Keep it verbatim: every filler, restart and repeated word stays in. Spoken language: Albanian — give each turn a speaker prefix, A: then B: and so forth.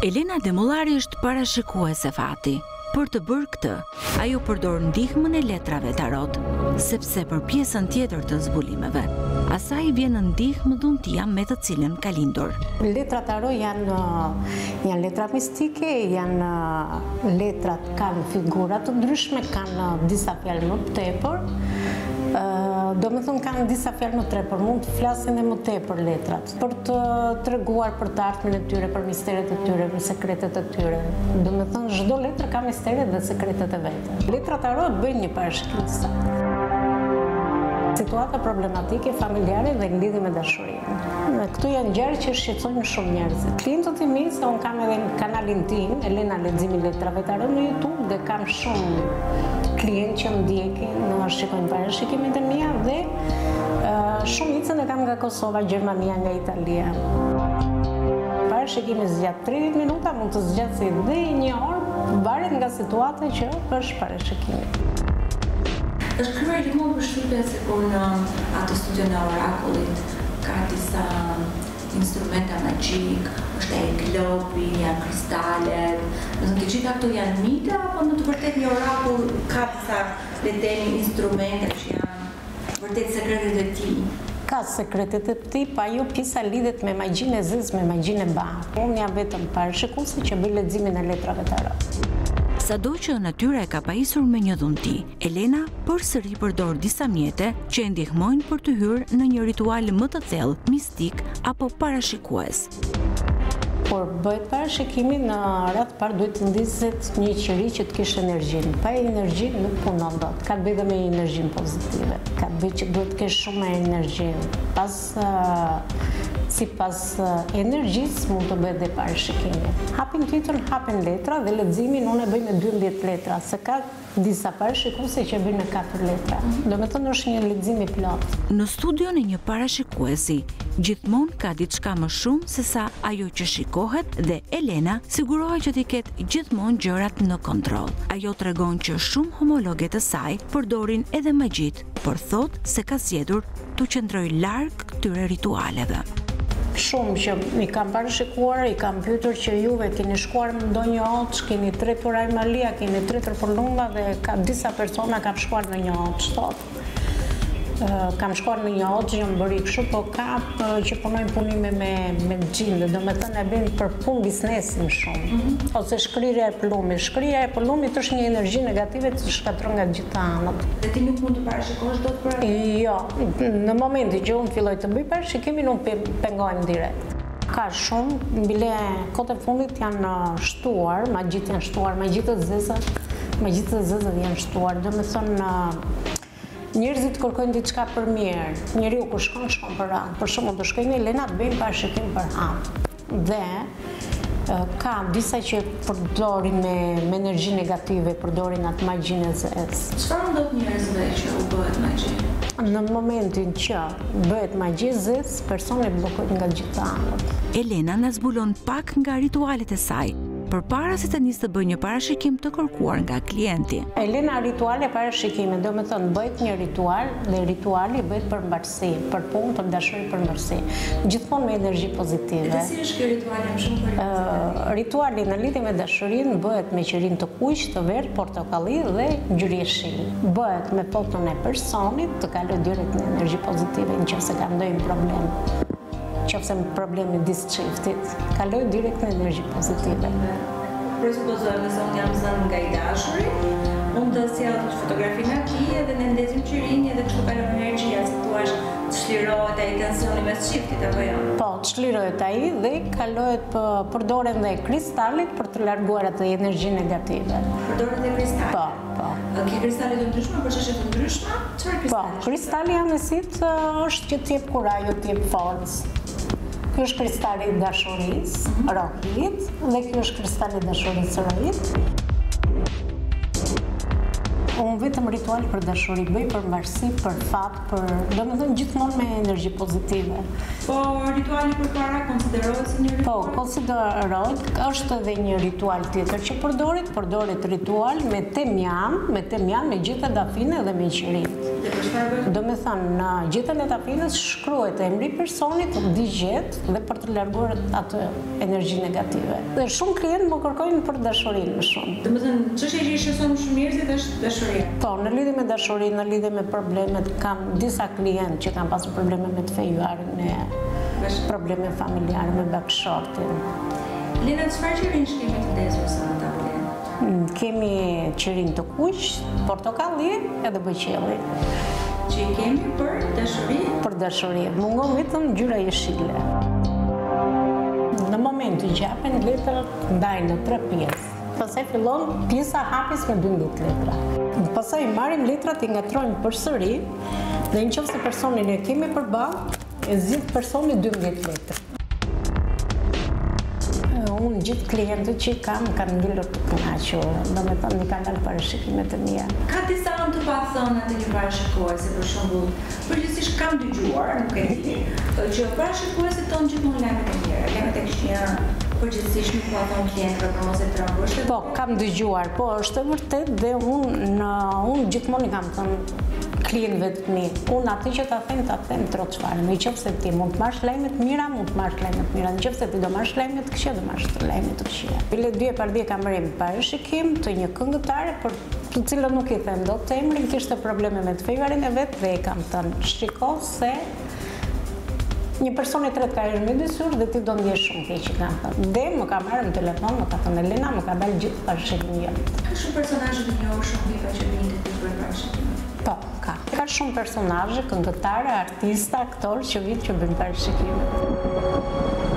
A: Elena Demollari është parashikuese fati. Për të bërë këtë, ajo përdor ndihmën e letrave tarot, sepse për pjesën tjetër të zbulimeve, asaj vjen në ndihmë dhuntia me të cilën ka lindur.
B: Letrat tarot janë, janë letra mistike, janë letrat kanë figura të ndryshme, kanë disa fjalë më tepër. Do me thënë kanë disa fjalë më tepër, mund të flasin dhe më tepër letrat, për të treguar për të ardhmen e tyre, për misteret e tyre, për sekretet e tyre. Do me thënë, çdo letër ka misteret dhe sekretet e vete. Letrat tarot bëjnë një parashikim të saktë. Situata problematike familjare dhe në lidhje me dashurinë. Këtu janë gjëra që shqetësojnë shumë njerëz. Klientët e mi, se unë kam edhe në kanalin tim, Elena Leximi Letrave Tarot në YouTube, dhe kam shumë klientë që më ndjekin, në shikojnë parashikimet e mia dhe uh, shumicën e kam nga Kosova, Gjermania, nga Italia. Parashikimi zgjat tridhjetë minuta, mund të zgjasë dhe një orë, varet nga situata që është parashikimi.
A: Është krijuar gjithmonë përshtypje se kur në atë studion e orakullit ka disa instrumenta magjik, është e globi, janë kristalet. Do të gjitha këto janë mite apo në të vërtetë një orakull ka disa le të themi instrumente që janë vërtet sekretet e tij?
B: Ka sekretet e tij, pa ajo pjesa lidhet me magjinë e zezë, me magjinë e bardhë. Unë jam vetëm parashikuese që bëj leximin e letrave tarot.
A: Sado që natyra e ka pajisur me një dhunti, Elena përsëri përdor disa mjete që e ndihmojnë për të hyrë në një ritual më të thellë, mistik apo parashikues.
B: Por bëhet parashikimi, në radh parë duhet të ndiset një qiri që të kishë energjinë. Pa energji nuk punon dot. Ka të bëjë dhe me energjinë pozitive. Ka të bëjë që duhet të kesh shumë energjinë. Pas si pas energjisë mund të bëhet dhe parashikimi. Hapin titër, hapin letra dhe leximin unë e bëj me dymbëdhjetë letra, se ka disa parashikuese që bëjnë me katër letra. Do me thënë është një lexim i plot.
A: Në studion e një parashikuesi, gjithmonë ka diçka më shumë se sa ajo që shikohet dhe Elena sigurohet që t'i ketë gjithmonë gjërat në kontroll. Ajo tregon që shumë homologe të saj përdorin edhe magjit, por thotë se ka zgjedhur të qëndrojë larg këtyre ritualeve.
B: Shumë që i kam parashikuar, i kam pyetur që juve keni shkuar në ndonjë hoxh, keni tretur Ajmalia, keni tretur për lumba dhe ka disa persona kam shkuar në një hoxh, thotë. Kam shkuar në një hoxh, jam bëri kështu, po ka që punojnë punime me me xhinë, do me thënë e bëjnë për punë biznesin shumë. Mm -hmm. Ose shkrirja e plumit. Shkrirja e plumit është një energji negative që shkatron nga gjitha anët.
A: Dhe ti nuk mund të parashikosh dot për atë?
B: Jo, në momentin që unë filloj të bëj parashikimin, unë pengohem direkt. Ka shumë, mbile kohët e fundit janë shtuar, magjit janë shtuar, magjit e zeza, magjit e zeza janë shtuar, do me thënë njerëzit kërkojnë diçka për mirë. Njeriu kur shkon, shkon për radhë. Për shembull, do shkojnë Elena të bëjnë parashikim për radhë. Dhe ka disa që përdorin me, me energji negative, përdorin atë magjinë e zezë.
A: Çfarë ndodh njerëzve që u bëhet magji?
B: Në momentin që bëhet magji e zezë, personi bllokohet nga gjitha anët.
A: Elena na zbulon pak nga ritualet e saj, përpara se të nisë të bëjë një parashikim të kërkuar nga klienti.
B: Elena, rituale parashikime, do me thënë bëhet një ritual dhe rituali bëhet për mbarësi, për punë, për dashuri, për mbarësi. Gjithmonë me energji pozitive.
A: Dhe si është kjo rituali më shumë për
B: uh, Rituali në lidhje me dashurinë bëhet me qerin të kuq, të verdh, portokalli dhe ngjyrë jeshile. Bëhet me foton e personit të kalojë direkt në energji pozitive nëse ka ndonjë problem. Qofse me problemi disë qiftit, kaloj direkt në energji pozitive.
A: Presupozojmë se unë jam zënë nga i dashuri, unë të sjell fotografinë atij dhe ne ndezim qirinj edhe kështu kalon energjia, si thua, të shlirohet ai tensioni mes çiftit apo jo?
B: Po, të shlirohet ai dhe kalohet përdoren dhe kristalit për të larguar atë energji negative.
A: Përdoren dhe kristalit?
B: Po, po.
A: Ke kristale të ndryshme, për çështje të ndryshme? Çfarë kristale?
B: Po, kristali anësit është që t'jep kurajë, t'jep forcë. Ky është kristali i dashurisë, rohit, dhe ky është kristali i dashurisë, rohit. Unë vetëm ritual për dashuri, bëj për mbarësi, për fat, për, do me thënë gjithmonë me energji pozitive.
A: Po rituali përpara konsiderohet si një ritual?
B: Po, konsiderohet, është edhe një ritual tjetër që përdoret, përdoret ritual me temjan, me temjan, me gjithë dafine dhe me qirim. Do me thënë, në gjithën e tapinës shkruhet emri i personit, digjet dhe për të larguar atë energji negative. Dhe shumë klientë më kërkojnë për dashurinë më shumë.
A: Do me thënë, çështja që i shqetëson shumë njerëzit është dashuria.
B: Po, në lidhje me dashurinë, në lidhje me problemet, kam disa klientë që kanë pasur probleme me të fejuarin e probleme familjare me bashkëshortin.
A: Lena, çfarë qërin kemi të ndezur sa ata klientë?
B: Kemi qërin të kuq, portokalli edhe bëqelli.
A: Që i kemi për dashuri?
B: Për dashuri. Mungon vetëm ngjyra jeshile. Në momentin që hapen letrat, ndajnë në tre pjesë. Pastaj fillon pjesa hapjes me dymbëdhjetë letra. Pastaj marrim letrat, i ngatrojmë përsëri dhe nëse personin e kemi përballë, e zgjidh personi dymbëdhjetë letra. Unë gjithë klientët që kam kanë ngelur të kënaqur, do me thënë mi kanë dalë parashikimet e mia.
A: Ka disa anë të pathëna të një parashikuese, për shembull, përgjithsisht kam dëgjuar, nuk e di, që parashikuesit tonë gjithmonë lajmet e mira, lajmet e këqija përgjithsisht nuk u thon klientëve për mos e trembur.
B: Po, kam dëgjuar, po është e vërtet dhe unë unë gjithmonë i kam thënë klientëve të mi, unë aty që ta them, ta them trot çfarë. Në qoftë se ti mund të marrësh lajme të mira, mund të marrësh lajme të mira. Në qoftë se ti do marrësh lajme të këqija, do marrësh lajme të këqija. Bile dy e pardje kam marrë parashikim të një këngëtare për të cilën nuk i them dot të emrin, kishte probleme me të fejuarin e vet dhe i kam thënë, shiko se një person i tretë ka ardhur me dysur dhe ti do ndjesh shumë keq, i kam thënë. Dhe më ka marrë në telefon, më ka thënë Elena, më ka dalë gjithë parashikimin jam.
A: Ka shumë personazhe të njohur shumë vipa që vinë të bëjnë parashikim.
B: Po, ka. Ka shumë personazhe, këngëtarë, artista, aktorë që vinë që bëjnë parashikime.